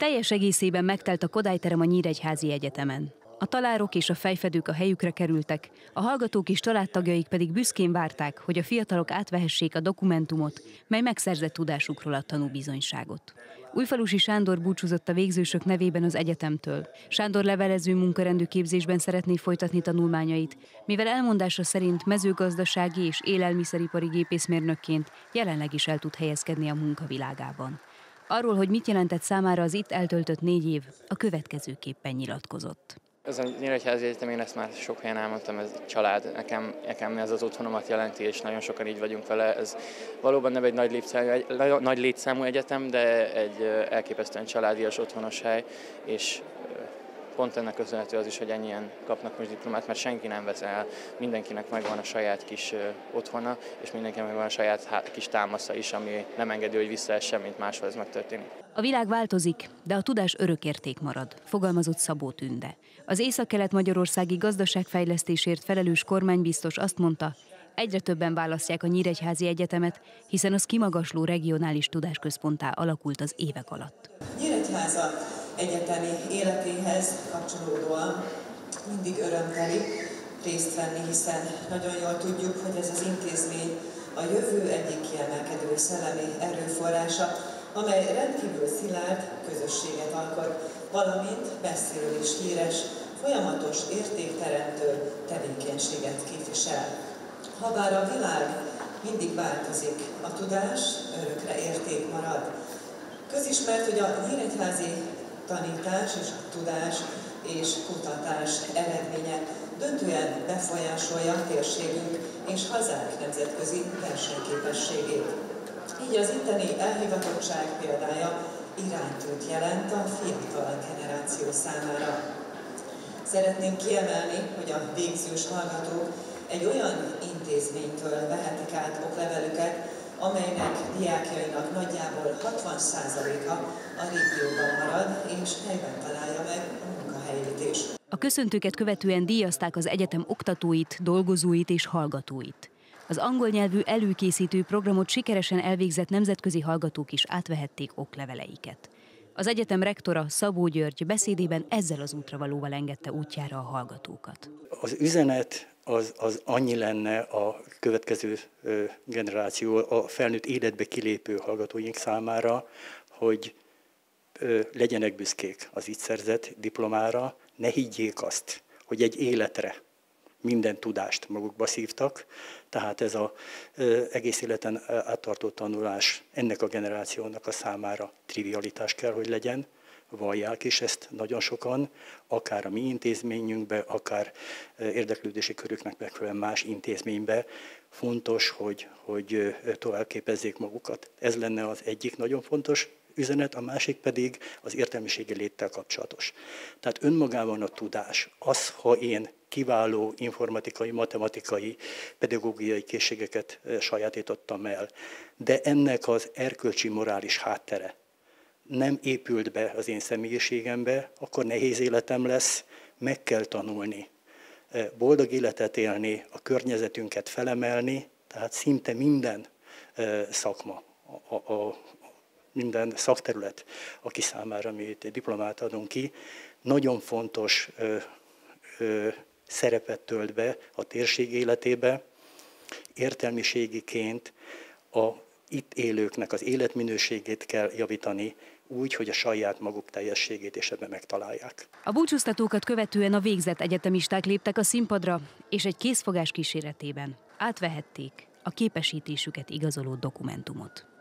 Teljes egészében megtelt a Kodály-terem a Nyíregyházi Egyetemen. A talárok és a fejfedők a helyükre kerültek, a hallgatók és családtagjaik pedig büszkén várták, hogy a fiatalok átvehessék a dokumentumot, mely megszerzett tudásukról ad tanúbizonyságot. Újfalusi Sándor búcsúzott a végzősök nevében az egyetemtől. Sándor levelező munkarendű képzésben szeretné folytatni tanulmányait, mivel elmondása szerint mezőgazdasági és élelmiszeripari gépészmérnökként jelenleg is el tud helyezkedni a munkavilágában. Arról, hogy mit jelentett számára az itt eltöltött 4 év, a következőképpen nyilatkozott. Ez a Nyíregyházi Egyetem, én ezt már sok helyen elmondtam, ez egy család, nekem ez az otthonomat jelenti, és nagyon sokan így vagyunk vele. Ez valóban nem egy nagy létszámú egyetem, de egy elképesztően családias, otthonos hely, és pont ennek köszönhető az is, hogy ennyien kapnak most diplomát, mert senki nem vesz el, mindenkinek megvan a saját kis otthona, és mindenkinek megvan a saját kis támasza is, ami nem engedi, hogy visszaessen, mint máshol ez megtörténik. A világ változik, de a tudás örökérték marad, fogalmazott Szabó Tünde. Az északkelet-magyarországi gazdaságfejlesztésért felelős kormánybiztos azt mondta, egyre többen választják a Nyíregyházi Egyetemet, hiszen az kimagasló regionális tudásközponttá alakult az évek alatt. Nyíregyháza egyetemi életéhez kapcsolódóan mindig örömteli részt venni, hiszen nagyon jól tudjuk, hogy ez az intézmény a jövő egyik kiemelkedő szellemi erőforrása, amely rendkívül szilárd közösséget alkot, valamint messziről is híres, folyamatos értékteremtő tevékenységet képvisel. Habár a világ mindig változik, a tudás örökre érték marad. Közismert, hogy a nyíregyházi tanítás és a tudás és kutatás eredménye döntően befolyásolja a térségünk és hazánk nemzetközi versenyképességét. Így az itteni elhivatottság példája iránytűt jelent a fiatal generáció számára. Szeretném kiemelni, hogy a végzős hallgatók egy olyan intézménytől vehetik át oklevelüket, amelynek diákjainak nagyjából 60%-a a régióban marad és helyben találja meg a munkahelyét is. A köszöntőket követően díjazták az egyetem oktatóit, dolgozóit és hallgatóit. Az angol nyelvű előkészítő programot sikeresen elvégzett nemzetközi hallgatók is átvehették okleveleiket. Az egyetem rektora, Szabó György beszédében ezzel az útravalóval engedte útjára a hallgatókat. Az üzenet az annyi lenne a következő generáció, a felnőtt életbe kilépő hallgatóink számára, hogy legyenek büszkék az itt szerzett diplomára, ne higgyék azt, hogy egy életre minden tudást magukba szívtak, tehát ez az egész életen áttartó tanulás ennek a generációnak a számára trivialitás kell, hogy legyen, vallják is ezt nagyon sokan, akár a mi intézményünkbe, akár érdeklődési körüknek megfelelően más intézménybe. Fontos, hogy tovább képezzék magukat. Ez lenne az egyik nagyon fontos üzenet, a másik pedig az értelmiségi léttel kapcsolatos. Tehát önmagában a tudás, az, ha én kiváló informatikai, matematikai, pedagógiai készségeket sajátítottam el, de ennek az erkölcsi, morális háttere nem épült be az én személyiségembe, akkor nehéz életem lesz, meg kell tanulni, boldog életet élni, a környezetünket felemelni, tehát szinte minden szakma, minden szakterület, aki számára mi itt diplomát adunk ki, nagyon fontos szerepet tölt be a térség életébe, értelmiségiként a itt élőknek az életminőségét kell javítani, úgy, hogy a saját maguk teljességét is ebben megtalálják. A búcsúztatókat követően a végzett egyetemisták léptek a színpadra, és egy készfogás kíséretében átvehették a képesítésüket igazoló dokumentumot.